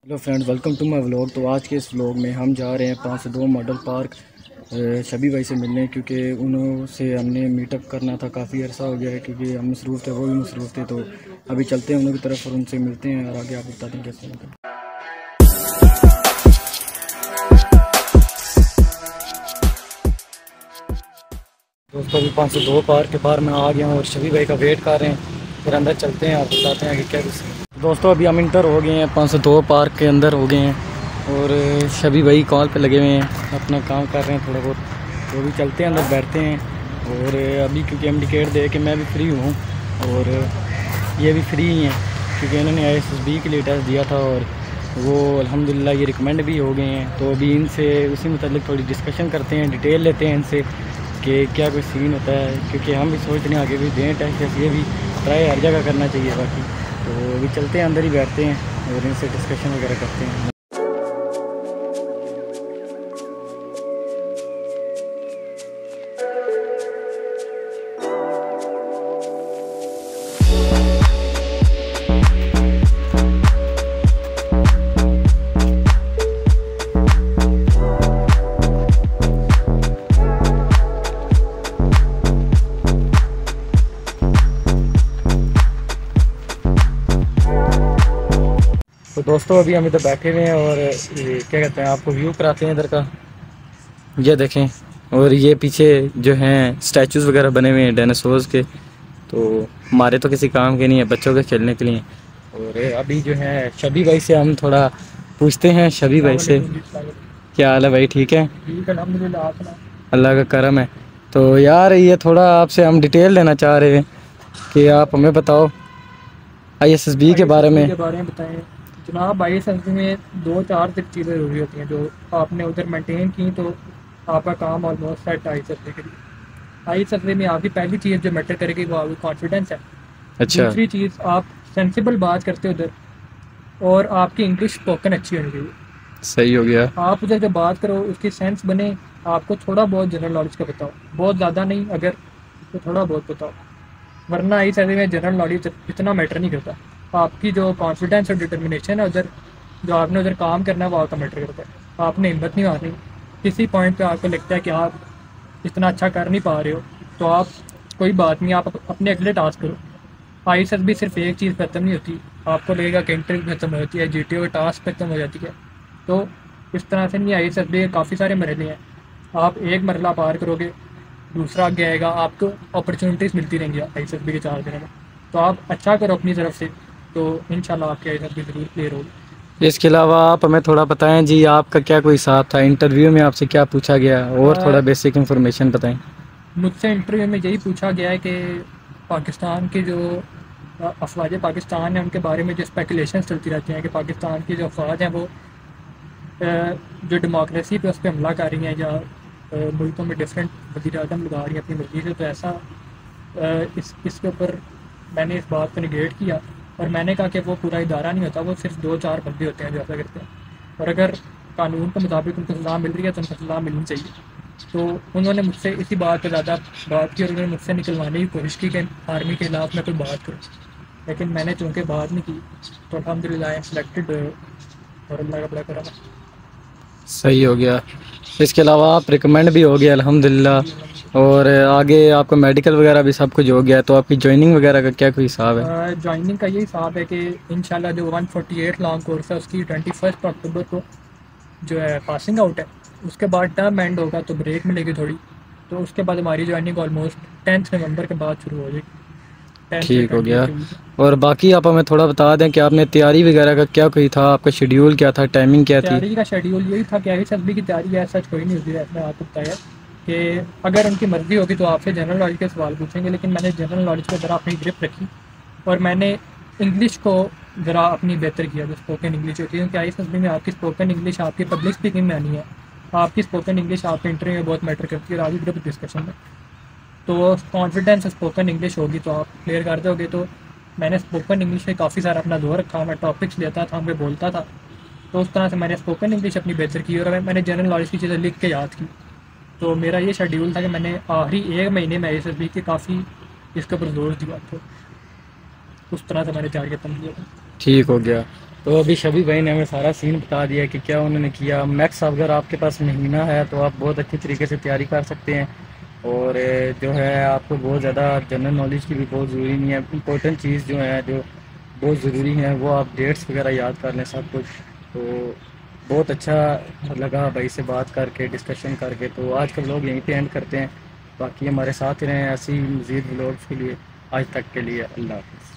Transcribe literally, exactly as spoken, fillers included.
Hello friends, welcome to my vlog. तो आज के इस व्लॉग में हम जा रहे हैं पाँच सौ दो मॉडल पार्क शबी भाई से मिलने, क्योंकि उनसे हमने मीटअप करना था। काफ़ी अरसा हो गया है क्योंकि हम मसरूफ़ थे, वो भी मसरूफ़ थे। तो अभी चलते हैं उन लोगों की तरफ और उनसे मिलते हैं और आगे आपको बताते हैं कैसे होगा। दोस्तों, अभी पाँच सौ दो पार्क के बाहर मैं आ गया हूँ और शबी भाई का वेट कर रहे हैं। फिर अंदर चलते हैं और बताते हैं कि क्या कुछ। दोस्तों, अभी हम इंटर हो गए हैं, पाँच सौ दो पार्क के अंदर हो गए हैं और शबी भाई कॉल पे लगे हुए हैं, अपना काम कर रहे हैं थोड़ा बहुत। तो अभी चलते हैं अंदर, बैठते हैं। और अभी क्योंकि हम टिकट दे के मैं भी फ्री हूँ और ये भी फ्री ही हैं, क्योंकि इन्होंने आई एस एस बी के लिए टेस्ट दिया था और वो अल्हम्दुलिल्लाह ये रिकमेंड भी हो गए हैं। तो अभी इनसे उसी मतलब थोड़ी डिस्कशन करते हैं, डिटेल लेते हैं इनसे कि क्या कोई सीन होता है, क्योंकि हम भी सोच रहे हैं आगे भी दें टेस्ट। ये भी ट्राई हर जगह करना चाहिए बाकी। तो अभी चलते हैं अंदर ही बैठते हैं और इनसे डिस्कशन वगैरह करते हैं। तो दोस्तों, अभी हम इधर बैठे हुए हैं और ये क्या कहते हैं, आपको व्यू कराते हैं इधर का। ये देखें, और ये पीछे जो हैं स्टैचूज़ वगैरह बने हुए हैं डायनासोर्स के। तो हमारे तो किसी काम के नहीं है, बच्चों के खेलने के लिए। और अभी जो है शबी भाई से हम थोड़ा पूछते हैं। शबी भाई से क्या हाल है भाई? ठीक है, अल्लाह का करम है। तो यार, ये थोड़ा आपसे हम डिटेल लेना चाह रहे हैं कि आप हमें बताओ आई एस एस बी के बारे में। के बारे में बताएं जनाब। आई एस एस बी में दो चार तक चीज़ें ज़रूरी होती हैं, जो आपने उधर मेंटेन की तो आपका काम almost set I S S B के लिए। आई एस एस बी में आपकी पहली चीज़ जो मैटर करेगी वो आपकी कॉन्फिडेंस है। अच्छा, दूसरी चीज़, आप सेंसिबल बात करते हो उधर, और आपकी इंग्लिश स्पोकन अच्छी होनी चाहिए। सही हो गया। आप उधर जब बात करो उसकी सेंस बने। आपको थोड़ा बहुत जनरल नॉलेज का बताओ, बहुत ज़्यादा नहीं, अगर तो थोड़ा बहुत बताओ, वरना आई एस एस बी में जनरल नॉलेज इतना मैटर नहीं करता। आपकी जो कॉन्फिडेंस और डिटर्मिनेशन है उधर, जो आपने उधर काम करना है, वो आपका मैटर करता है। आपने हिम्मत नहीं मारनी। किसी पॉइंट पे आपको लगता है कि आप इतना अच्छा कर नहीं पा रहे हो, तो आप कोई बात नहीं, आप अपने अगले टास्क करो। आई एस एस बी सिर्फ एक चीज़ खत्म नहीं होती। आपको लगेगा कि इंटरव्यू खत्म हो जाती है, जी टी ओ टास्क खत्म हो जाती है, तो इस तरह से नहीं। आई एस एस बी के काफ़ी सारे मरहले हैं। आप एक मरला पार करोगे, दूसरा आगे आएगा, आपको अपॉर्चुनिटीज़ मिलती रहेंगी आई एस एस बी के चार दिनों में। तो आप अच्छा करो अपनी तरफ से, तो इंशाल्लाह आपकी आई एस एस बी ज़रूर क्लियर होगी। इसके अलावा आप हमें थोड़ा बताएं जी, आपका क्या कोई हिसाब था इंटरव्यू में, आपसे क्या पूछा गया, और थोड़ा बेसिक इन्फॉर्मेशन बताएं। मुझसे इंटरव्यू में यही पूछा गया है कि पाकिस्तान के जो अफवाज पाकिस्तान हैं उनके बारे में जो स्पेकुलेशन चलती रहती हैं कि पाकिस्तान की जो अफवाज हैं वो जो डेमोक्रेसी पे उस पर हमला कर रही हैं, या मुल्कों में डिफरेंट वज़ीर आज़म लगा रही हैं अपनी मर्जी से। तो ऐसा इस इसके ऊपर मैंने इस बात को निगेट किया और मैंने कहा कि वो पूरा इदारा नहीं होता, वो सिर्फ दो चार बंदे होते हैं जो ऐसा करते हैं, और अगर कानून के मुताबिक उनको सज़ा मिल रही है तो उनको सज़ा मिलनी चाहिए। तो उन्होंने मुझसे इसी बात पर ज़्यादा बात की और उन्होंने मुझसे निकलवाने की कोशिश की कि आर्मी के खिलाफ मैं कोई बात करूँ, लेकिन मैंने चूँकि बात नहीं की तो अल्हम्दुलिल्लाह आई एम सिलेक्टेड और अल्लाह का बड़ा करम है। सही हो गया। इसके अलावा आप रिकमेंड भी हो गया अल्हम्दुलिल्लाह, और आगे आपका मेडिकल वगैरह भी सब कुछ हो गया। तो आपकी जॉइनिंग वगैरह का क्या कोई हिसाब है? जॉइनिंग का यही हिसाब है कि इंशाल्लाह जो one forty eight long course है उसकी ट्वेंटी फर्स्ट अक्टूबर को जो है पासिंग आउट है। उसके बाद टर्म एंड होगा तो ब्रेक मिलेगी थोड़ी, तो उसके बाद हमारी जॉइनिंग ऑलमोस्ट टेंथ नवंबर के बाद शुरू हो जाएगी। ठीक हो गया। और बाकी आप हमें थोड़ा बता दें कि आपने तैयारी वगैरह का क्या कोई था, आपका शेड्यूल क्या था, टाइमिंग क्या थी? तैयारी का शेड्यूल यही था कि आई एस एस बी की तैयारी है, सच कोई नहीं होती है। मैंने आपको बताया कि अगर उनकी मर्ज़ी होगी तो आपसे जनरल नॉलेज के सवाल पूछेंगे, लेकिन मैंने जनरल नॉलेज पर ज़रा अपनी ग्रिप रखी और मैंने इंग्लिश को ज़रा अपनी बेहतर किया, जो स्पोकन इंग्लिश होती है। क्योंकि आई एस एस बी में आपकी स्पोकन इंग्लिश आपकी पब्लिक स्पीकिंग में आनी है, आपकी स्पोकन इंग्लिश आपके इंटरव्यू में बहुत मैटर करती है और आगे ग्रुप डिस्कशन में। तो कॉन्फिडेंस स्पोकन इंग्लिश होगी तो आप क्लियर कर दोगे। तो मैंने स्पोकन इंग्लिश में काफ़ी सारा अपना जोर रखा, मैं टॉपिक्स लेता था, मैं बोलता था, तो उस तरह से मैंने स्पोकन इंग्लिश अपनी बेहतर की और मैंने जनरल नॉलेज की चीज़ें लिख के याद की। तो मेरा ये शेड्यूल था कि मैंने आखिरी एक महीने में आई एस एस बी के काफ़ी इसके ऊपर जोर दिया, तो उस तरह से मैंने तैयारी खत्म किया। ठीक हो गया। तो अभी शबी भाई ने हमें सारा सीन बता दिया कि क्या उन्होंने किया। मैथ्स अगर आपके पास महीना है तो आप बहुत अच्छी तरीके से तैयारी कर सकते हैं। और जो है आपको बहुत ज़्यादा जनरल नॉलेज की भी बहुत ज़रूरी नहीं है। इंपॉर्टेंट चीज़ जो है जो बहुत ज़रूरी है वो आप डेट्स वगैरह याद कर लें सब कुछ। तो बहुत अच्छा लगा भाई से बात करके, डिस्कशन करके। तो आज का व्लॉग यहीं पे एंड करते हैं। बाकी हमारे साथ ही रहें ऐसी मज़ीद व्लॉग्स के लिए। आज तक के लिए अल्लाह हाफ़िज़।